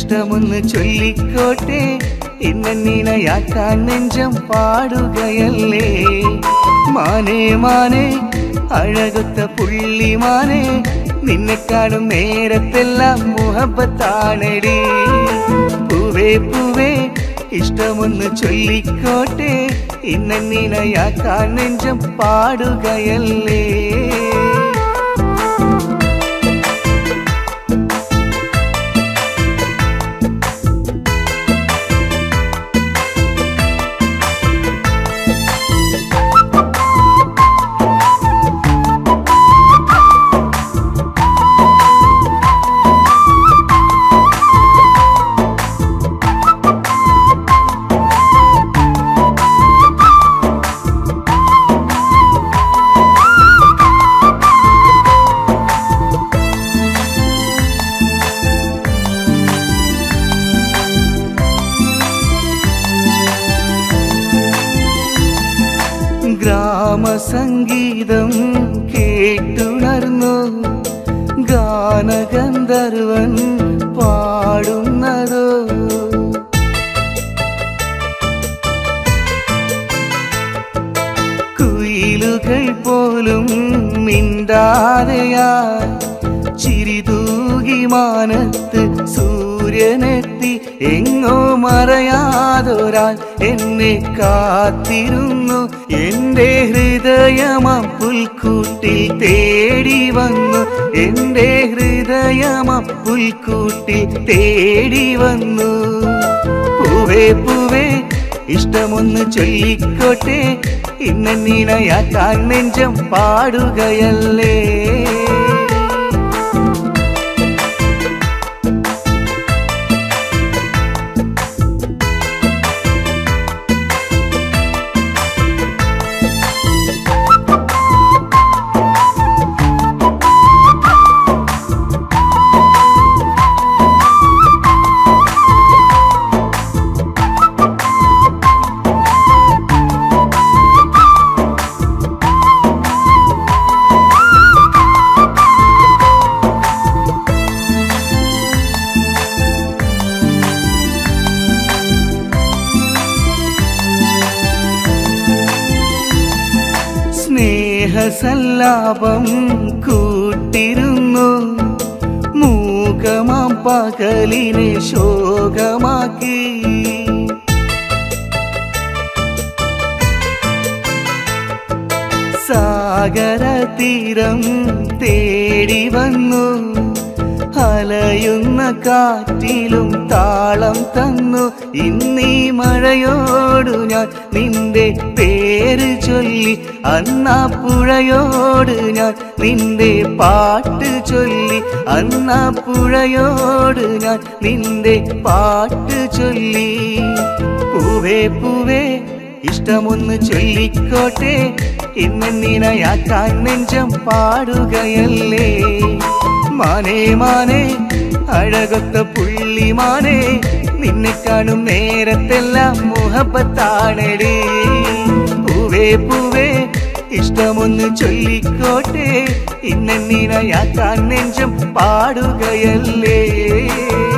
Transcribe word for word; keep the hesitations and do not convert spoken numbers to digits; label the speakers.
Speaker 1: ഇഷ്ടമൊന്ന് ചൊല്ലിക്കോട്ടെ ഇന്നീനയാക്കാൻ നെഞ്ചം പാടുകയല്ലേ മാനേ മാനേ അഴകൊത്ത പുള്ളിമാനേ നിന്നെ കാണും നേരത്തെല്ലാം മുഹബത്താണടി പൂവേ പൂവേ ഇഷ്ടമൊന്ന് ചൊല്ലിക്കോട്ടെ ഇന്നീനയാക്കാൻ നെഞ്ചം പാടുകയല്ലേ ഗ്രാമസംഗീതം കേട്ടുണർന്നു ഗാനഗന്ധർവൻ പാടുന്നതോ കുയിലുകൾ പോലും മിണ്ടാതെയായി ചിരിതൂകി മാനത്ത് സൂര്യനെത്തി എങ്ങോ മറയാതൊരാൾ എന്നെ കാത്തിരുന്നു എന്റെ ഹൃദയമാം പുൽക്കൂട്ടിൽ തേടി വന്നു എന്റെ ഹൃദയമാം പുൽക്കൂട്ടിൽ തേടി വന്നു പൂവേ പൂവേ ഇഷ്ടമൊന്ന് ചൊല്ലിക്കോട്ടെ ഇന്നീനയാക്കാൻ നെഞ്ചം പാടുകയല്ലേ സ്നേഹസല്ലാപം കൂട്ടിരുന്നു മൂകമാം പകലിനെ ശോകമാക്കി സാഗരതീരം തേടി വന്നു അലയുന്ന കാറ്റിലും താളം തന്നു ഇന്നീ മഴയോടു ഞാൻ നിന്റെ പേര് ചൊല്ലി അന്നാ പുഴയോട് ഞാൻ നിന്റെ പാട്ട് ചൊല്ലി അന്നാ പുഴയോട് ഞാൻ നിന്റെ പാട്ട് ചൊല്ലി പൂവേ പൂവേ ഇഷ്ടമൊന്ന് ചൊല്ലിക്കോട്ടെ ഇന്നീനയാക്കാൻ നെഞ്ചം പാടുകയല്ലേ മാനേ മാനേ അഴകൊത്ത പുള്ളിമാനേ നിന്നെ കാണും നേരത്തെല്ലാം മുഹബത്താണടി പൂവേ പൂവേ ഇഷ്ടമൊന്ന് ചൊല്ലിക്കോട്ടെ ഇന്നീനയാക്കാൻ നെഞ്ചം പാടുകയല്ലേ